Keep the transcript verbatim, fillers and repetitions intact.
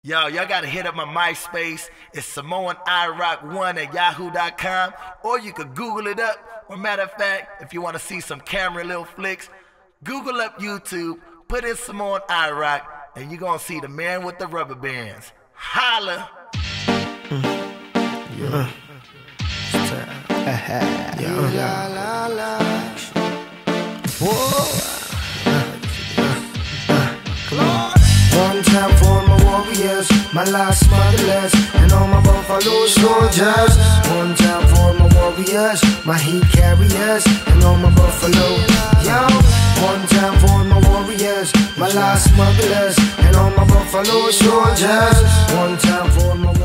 Yo, y'all gotta hit up my MySpace. It's Samoan Irok one at yahoo dot com, or you could Google it up. Or matter of fact, if you want to see some camera little flicks, Google up YouTube, put in Samoan Irok, and you're gonna see the man with the rubber bands. Holla! Mm. Yeah. It's time. Yeah, yeah, la, la. Whoa. One time for my warriors, my last motherless, and all my buffalo soldiers. One time for my warriors, my heat carriers, and all my buffalo. Yo, one time for my warriors, my last motherless, and all my buffalo soldiers. One time for my